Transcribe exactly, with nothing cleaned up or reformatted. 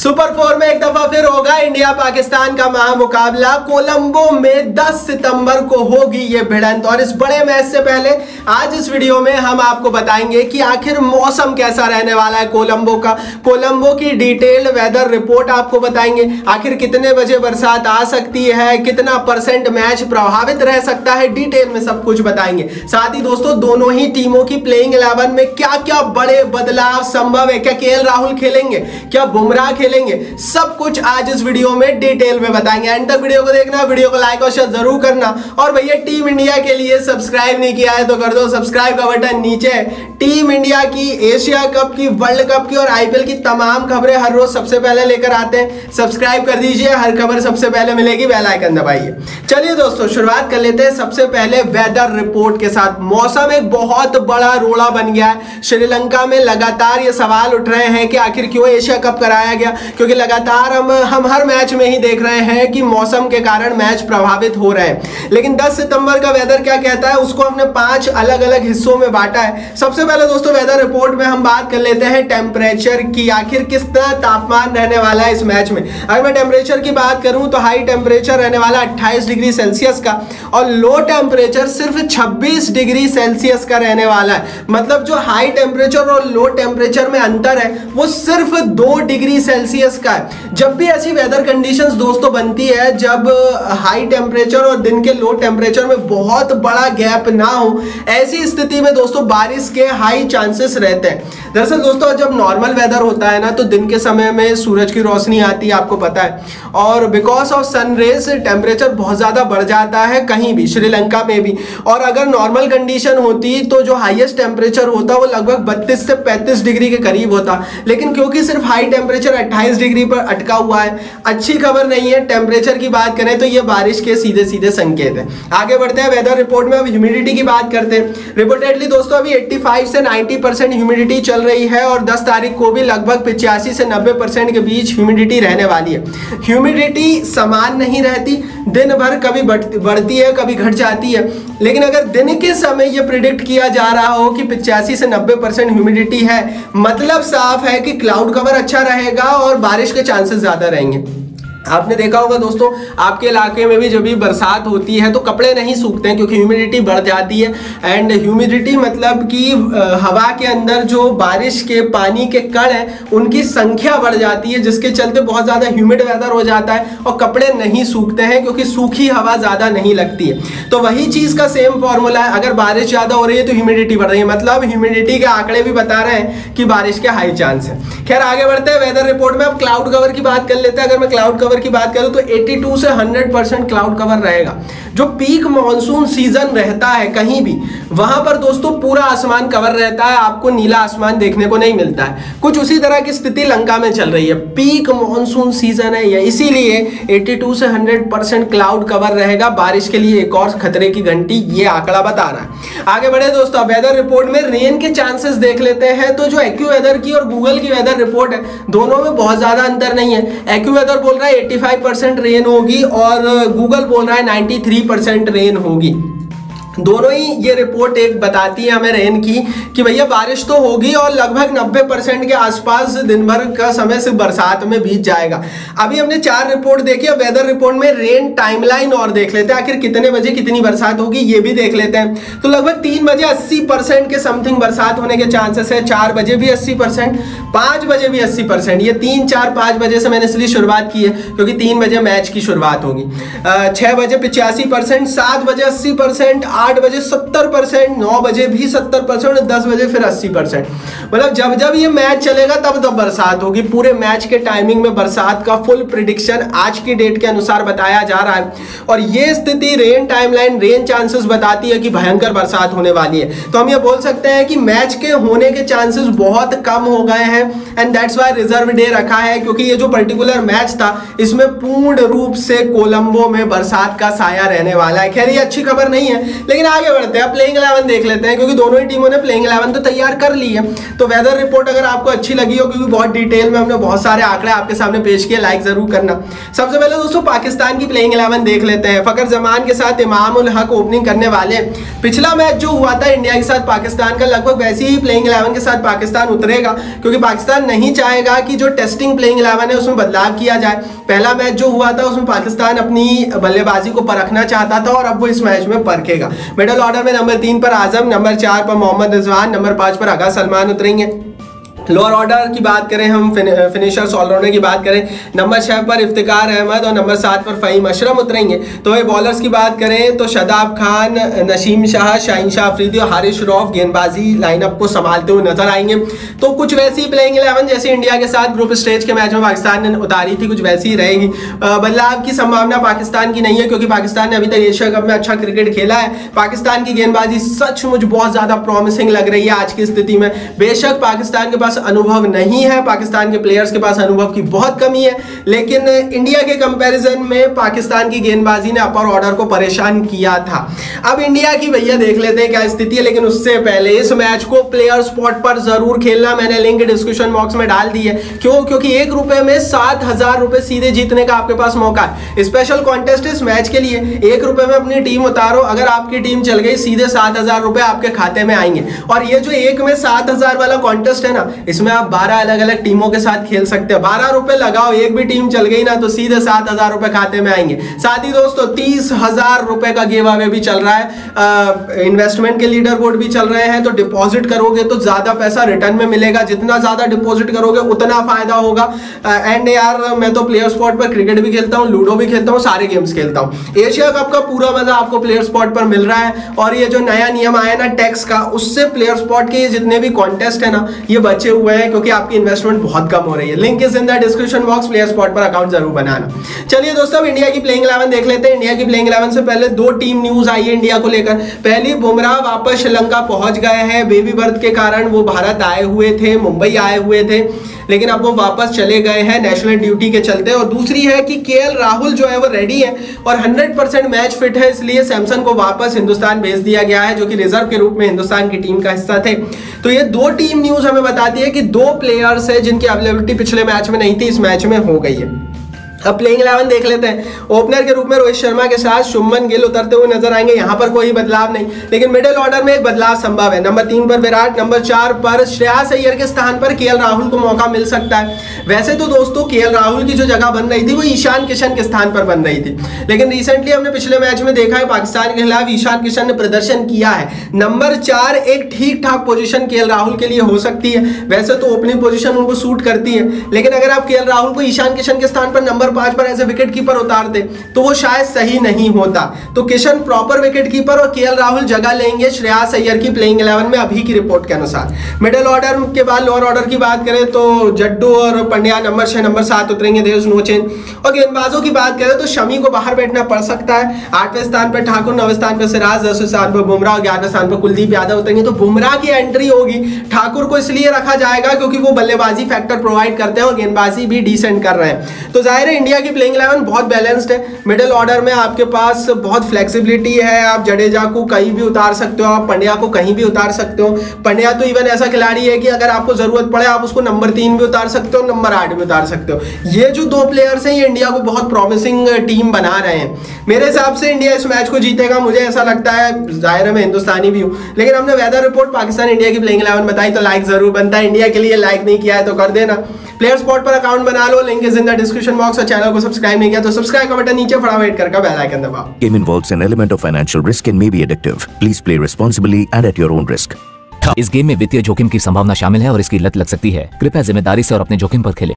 Super four में एक दफा फिर होगा इंडिया पाकिस्तान का महामुकाबला। कोलंबो में दस सितंबर को होगी ये भिड़ंत और इस बड़े मैच से पहले आज इस वीडियो में हम आपको बताएंगे कि आखिर मौसम कैसा रहने वाला है कोलंबो का। कोलंबो की डिटेल्ड वेदर रिपोर्ट आपको बताएंगे, आखिर कितने बजे बरसात आ सकती है, कितना परसेंट मैच प्रभावित रह सकता है, डिटेल में सब कुछ बताएंगे। साथ ही दोस्तों दोनों ही टीमों की प्लेइंग इलेवन में क्या क्या बड़े बदलाव संभव है, क्या केएल राहुल खेलेंगे, क्या बुमराह खेलेंगे, सब कुछ आज इस वीडियो में डिटेल में बताएंगे। एंड तक वीडियो को देखना, वीडियो को लाइक और शेयर जरूर करना। और भैया टीम इंडिया के लिए सब्सक्राइब नहीं किया है तो कर दो सब्सक्राइब का बटन नीचे। टीम इंडिया की, एशिया कप की, वर्ल्ड कप की और आईपीएल की तमाम खबरें हर रोज सबसे पहले लेकर आते हैं। सब्सक्राइब कर दीजिए, हर खबर सबसे पहले मिलेगी, बेल आइकन दबाइए। चलिए दोस्तों शुरुआत कर लेते हैं सबसे पहले वेदर रिपोर्ट के साथ। मौसम एक बहुत बड़ा रोड़ा बन गया है। श्रीलंका में लगातार ये सवाल उठ रहे हैं कि आखिर क्यों एशिया कप कराया गया, क्योंकि लगातार हम हम हर मैच में ही देख रहे हैं कि मौसम के कारण मैच प्रभावित हो रहे हैं। लेकिन दस सितंबर का वेदर क्या कहता है उसको हमने पांच अलग अलग हिस्सों में बांटा है। सबसे पहले दोस्तों वेदर रिपोर्ट में हम बात कर लेते हैं टेम्परेचर की, आखिर किस तरह तापमान रहने वाला है इस मैच में। अगर मैं टेम्परेचर की बात करूं तो हाई टेम्परेचर रहने वाला अट्ठाईस डिग्री सेल्सियस का और लो टेम्परेचर सिर्फ छब्बीस डिग्री सेल्सियस का रहने वाला है। मतलब जो हाई टेम्परेचर और लो टेम्परेचर में अंतर है वो सिर्फ दो डिग्री सेल्सियस का है। जब भी ऐसी वेदर कंडीशंस दोस्तों बनती है जब हाई टेम्परेचर और दिन के लो टेम्परेचर में बहुत बड़ा गैप ना हो, ऐसी स्थिति में दोस्तों बारिश के हाई चांसेस रहते हैं। दरअसल दोस्तों जब नॉर्मल वेदर होता है ना तो दिन के समय में सूरज की रोशनी आती है, आपको पता है, और because of sun rays temperature बहुत ज्यादा बढ़ जाता है कहीं भी, श्रीलंका में भी। और अगर नॉर्मल कंडीशन होती तो जो हाईएस्ट टेम्परेचर होता वो लगभग बत्तीस से पैंतीस डिग्री के करीब होता। लेकिन क्योंकि सिर्फ हाई टेम्परेचर अट्ठाईस डिग्री पर अटका हुआ है, अच्छी खबर नहीं है। टेम्परेचर की बात करें तो ये बारिश के सीधे सीधे संकेत है। आगे बढ़ते हैं वेदर रिपोर्ट में, अब ह्यूमिडिटी की बात करते हैं। रिपोर्टेडली दोस्तों अभी पचासी से नब्बे परसेंट ह्यूमिडिटी चल रही है और दस तारीख को भी लगभग पचासी से नब्बे परसेंट के बीच ह्यूमिडिटी रहने वाली है। ह्यूमिडिटी समान नहीं रहती, दिन भर कभी बढ़ती है कभी घट जाती है। लेकिन अगर दिन के समय ये प्रिडिक्ट किया जा रहा हो कि पचासी से नब्बे परसेंट ह्यूमिडिटी है, मतलब साफ है कि क्लाउड कवर अच्छा रहेगा और बारिश के चांसेस ज्यादा रहेंगे। आपने देखा होगा दोस्तों आपके इलाके में भी जब भी बरसात होती है तो कपड़े नहीं सूखते हैं क्योंकि ह्यूमिडिटी बढ़ जाती है। एंड ह्यूमिडिटी मतलब कि हवा के अंदर जो बारिश के पानी के कण हैं उनकी संख्या बढ़ जाती है, जिसके चलते बहुत ज़्यादा ह्यूमिड वेदर हो जाता है और कपड़े नहीं सूखते हैं क्योंकि सूखी हवा ज़्यादा नहीं लगती है। तो वही चीज़ का सेम फॉर्मूला है, अगर बारिश ज़्यादा हो रही है तो ह्यूमिडिटी बढ़ रही है, मतलब ह्यूमिडिटी के आंकड़े भी बता रहे हैं कि बारिश के हाई चांस है। खैर आगे बढ़ते हैं वेदर रिपोर्ट में। अब क्लाउड कवर की बात कर लेते हैं। अगर मैं क्लाउड कवर की बात करूं तो बयासी से सौ परसेंट क्लाउड कवर रहेगा। जो पीक मॉनसून सीजन रहता है कहीं भी, वहां पर दोस्तों पूरा आसमान कवर रहता है, आपको नीला आसमान देखने को नहीं मिलता है। कुछ उसी तरह की स्थिति लंका में चल रही है। पीक मॉनसून सीजन है ये, इसीलिए बयासी से सौ परसेंट क्लाउड कवर रहेगा। बारिश के लिए एक और खतरे की घंटी ये आंकड़ा बता रहा है। आगे बढ़े दोस्तों, वेदर रिपोर्ट में रेन के चांसेस देख लेते हैं। तो जो एक्यू वेदर की और गूगल की वेदर रिपोर्ट है दोनों में बहुत ज्यादा अंतर नहीं है। एक्यू वेदर बोल रहा है पचासी परसेंट रेन होगी और गूगल बोल रहा है तिरानवे परसेंट रेन होगी। दोनों ही ये रिपोर्ट एक बताती है हमें रेन की कि भैया बारिश तो होगी और लगभग नब्बे परसेंट के आसपास दिन भर का समय सिर्फ बरसात में बीत जाएगा। अभी हमने चार रिपोर्ट देखी, अब वेदर रिपोर्ट में रेन टाइमलाइन और देख लेते हैं, आखिर कितने बजे कितनी बरसात होगी ये भी देख लेते हैं। तो लगभग तीन बजे अस्सी परसेंट के समथिंग बरसात होने के चांसेस है, चार बजे भी अस्सी परसेंट, पाँच बजे भी अस्सी परसेंट। ये तीन चार पाँच बजे से मैंने इसलिए शुरुआत की है क्योंकि तीन बजे मैच की शुरुआत होगी। छः बजे पिचासी परसेंट, सात बजे अस्सी परसेंट, आठ बजे सत्तर परसेंट, नौ बजे भी सत्तर परसेंट, दस बजे फिर अस्सी परसेंट। मतलब जब जब ये मैच चलेगा तब तब बरसात होगी। पूरे मैच के टाइमिंग में बरसात का फुल प्रिडिक्शन आज की डेट के अनुसार बताया जा रहा है और ये स्थिति रेन टाइमलाइन, रेन चांसेस बताती है कि भयंकर बरसात होने वाली है। तो हम ये बोल सकते हैं कि मैच के होने के चांसेस बहुत कम हो गए हैं and that's why reserve day रखा है, क्योंकि ये जो पर्टिकुलर मैच था इसमें पूर्ण रूप से कोलंबो में बरसात का साया रहने वाला है। खैर ये अच्छी खबर नहीं है, लेकिन लेकिन आगे बढ़ते हैं, प्लेइंग इलेवन देख लेते हैं क्योंकि दोनों ही टीमों ने प्लेइंग इलेवन तो तैयार कर ली है। तो वेदर रिपोर्ट अगर आपको अच्छी लगी हो, क्योंकि बहुत डिटेल में हमने बहुत सारे आंकड़े आपके सामने पेश किए, लाइक जरूर करना। सबसे पहले दोस्तों पाकिस्तान की प्लेइंग इलेवन देख लेते हैं। फकर जमान के साथ इमाम उल हक ओपनिंग करने वाले। पिछला मैच जो हुआ था इंडिया के साथ पाकिस्तान का, लगभग वैसी ही प्लेइंग इलेवन के साथ पाकिस्तान उतरेगा, क्योंकि पाकिस्तान नहीं चाहेगा कि जो टेस्टिंग प्लेइंग इलेवन है उसमें बदलाव किया जाए। पहला मैच जो हुआ था उसमें पाकिस्तान अपनी बल्लेबाजी को परखना चाहता था और अब वो इस मैच में परखेगा। मिडिल ऑर्डर में नंबर तीन पर आजम, नंबर चार पर मोहम्मद रिजवान, नंबर पांच पर आगा सलमान उतरेंगे। लोअर ऑर्डर की बात करें, हम फिनिशर्स ऑलराउंडर की बात करें, नंबर छह पर इफ्तिकार अहमद और नंबर सात पर फ़हीम अशरफ उतरेंगे। तो ये बॉलर्स की बात करें तो शादाब खान, नसीम शाह, शाहीन शाह अफरीदी और हारिस रऊफ गेंदबाजी लाइनअप को संभालते हुए नजर आएंगे। तो कुछ वैसी प्लेइंग इलेवन जैसे इंडिया के साथ ग्रुप स्टेज के मैच में पाकिस्तान ने उतारी थी, कुछ वैसी ही रहेगी। बदलाव की संभावना पाकिस्तान की नहीं है, क्योंकि पाकिस्तान ने अभी तक एशिया कप में अच्छा क्रिकेट खेला है। पाकिस्तान की गेंदबाजी सचमुच बहुत ज्यादा प्रॉमिसिंग लग रही है आज की स्थिति में। बेशक पाकिस्तान के पास अनुभव नहीं है, पाकिस्तान के प्लेयर्स के पास अनुभव की बहुत कमी है, लेकिन इंडिया के कंपैरिजन में पाकिस्तान की गेंदबाजी ने अपर ऑर्डर को परेशान किया था। अब इंडिया की भैया देख लेते हैं क्या स्थिति है, लेकिन उससे पहले इस मैच को प्लेयर स्पॉट पर जरूर खेलना। मैंने लिंक डिस्क्रिप्शन बॉक्स में डाल दी है। क्यों? क्योंकि एक रुपए में सात हजार रुपए सीधे जीतने का आपके पास मौका है। स्पेशल कॉन्टेस्ट इस मैच के लिए, एक रुपए में अपनी टीम उतारो, अगर आपकी टीम चल गई सीधे सात हजार रुपए आपके खाते में आएंगे। और ये जो एक में सात हजार वाला कॉन्टेस्ट है ना, इसमें आप बारह अलग अलग टीमों के साथ खेल सकते हैं। बारह रुपए लगाओ, एक भी टीम चल गई ना तो सीधे सात हजार रुपए खाते में आएंगे। साथ ही दोस्तों तीस हजार रुपए का गिव अवे भी चल रहा है, इन्वेस्टमेंट के लीडर बोर्ड भी चल रहे हैं। तो डिपॉजिट करोगे तो ज्यादा पैसा रिटर्न में मिलेगा, जितना ज्यादा डिपॉजिट करोगे उतना फायदा होगा। एंड यार मैं तो प्लेयर स्पॉट पर क्रिकेट भी खेलता हूँ, लूडो भी खेलता हूँ, सारे गेम्स खेलता हूँ। एशिया कप का पूरा मजा आपको प्लेयर स्पॉट पर मिल रहा है। और ये जो नया नियम आया ना टैक्स का, उससे प्लेयर स्पॉट के जितने भी कॉन्टेस्ट है ना ये बचे हुए हैं, क्योंकि आपकी इन्वेस्टमेंट बहुत कम हो रही है। Link is in the description box, player spot पर अकाउंट जरूर बनाना। चलिए दोस्तों इंडिया की प्लेइंग इलेवन देख लेते हैं। इंडिया की प्लेइंग इलेवन से पहले दो टीम न्यूज आई है इंडिया को लेकर। पहली, बुमराह वापस श्रीलंका पहुंच गए हैं। बेबी बर्थ के कारण वो भारत आए हुए थे, मुंबई आए हुए थे, लेकिन अब वो वापस चले गए हैं नेशनल ड्यूटी के चलते। और दूसरी है कि केएल राहुल जो है वो रेडी है और हंड्रेड परसेंट मैच फिट है, इसलिए सैमसन को वापस हिंदुस्तान भेज दिया गया है, जो कि रिजर्व के रूप में हिंदुस्तान की टीम का हिस्सा थे। तो ये दो टीम न्यूज हमें बताती है कि दो प्लेयर्स है जिनकी अवेलेबिलिटी पिछले मैच में नहीं थी, इस मैच में हो गई है। अब प्लेइंग इलेवन देख लेते हैं। ओपनर के रूप में रोहित शर्मा के साथ शुभमन गिल उतरते हुए नजर आएंगे, यहां पर कोई बदलाव नहीं, लेकिन मिडिल ऑर्डर में एक बदलाव संभव है। नंबर तीन पर विराट, नंबर चार पर श्रेयस अय्यर के स्थान पर केएल राहुल को मौका मिल सकता है। वैसे तो दोस्तों केएल राहुल की जो जगह बन रही थी वो ईशान किशन के स्थान पर बन रही थी, लेकिन रिसेंटली हमने पिछले मैच में देखा है पाकिस्तान के खिलाफ ईशान किशन ने प्रदर्शन किया है। नंबर चार एक ठीक ठाक पोजीशन केएल राहुल के लिए हो सकती है। वैसे तो ओपनिंग पोजीशन उनको सूट करती है, लेकिन अगर आप केएल राहुल को ईशान किशन के स्थान पर नंबर पांच पर एज ए विकेट कीपर उतार दे तो वो शायद सही नहीं होता। तो किशन प्रॉपर विकेट कीपर और केएल राहुल जगह लेंगे श्रेयस अय्यर की प्लेइंग इलेवन में अभी की रिपोर्ट के अनुसार। मिडिल ऑर्डर के बाद लोअर ऑर्डर की बात करें तो जड्डू और पंड्या नंबर छह नंबर सात उतरेंगे, देयर इज नो चेंज। और गेंदबाजों की बात करें तो शमी को बाहर बैठना पड़ सकता है। आठवें स्थान पर ठाकुर, नौवें स्थान पर सिराज, दसवें स्थान पर बुमराह और ग्यारहवें स्थान पर कुलदीप यादव उतरेंगे। तो बुमराह की एंट्री होगी। ठाकुर को इसलिए रखा जाएगा क्योंकि वो बल्लेबाजी फैक्टर प्रोवाइड करते हैं और गेंदबाजी भी डिसेंट कर रहे हैं। तो जाहिर है इंडिया की प्लेइंग इलेवन बहुत बैलेंस्ड है। मिडिल ऑर्डर में आपके पास बहुत फ्लेक्सिबिलिटी है, आप जडेजा को कहीं भी उतार सकते हो, आप पंड्या को कहीं भी उतार सकते हो। पंड्या तो इवन ऐसा खिलाड़ी है कि अगर आपको जरूरत पड़े आप उसको नंबर तीन भी उतार सकते हो, नंबर आठ भी उतार सकते हो। ये जो दो प्लेयर्स हैं ये इंडिया को बहुत प्रॉमिसिंग टीम बना रहे हैं। मेरे हिसाब से इंडिया इस मैच को जीतेगा, मुझे ऐसा लगता है। जाहिर है मैं हिंदुस्तानी भी हूं, लेकिन हमने वेदर रिपोर्ट पाकिस्तान इंडिया की प्लेइंग इलेवन बताई तो लाइक जरूर बनता है। इंडिया के लिए लाइक नहीं किया है तो कर देना। प्लेयर स्पॉट पर अकाउंट बना लो, link is in the description box. और चैनल को सब्सक्राइब नहीं किया तो सब्सक्राइब का बटन नीचे फटाफट करके बेल आइकन दबाओ। Game involves an element of financial risk and may be addictive. Please play responsibly and at your own risk. इस गेम में वित्तीय जोखिम की संभावना शामिल है और इसकी लत लग सकती है। कृपया जिम्मेदारी से और अपने जोखिम पर खेलें।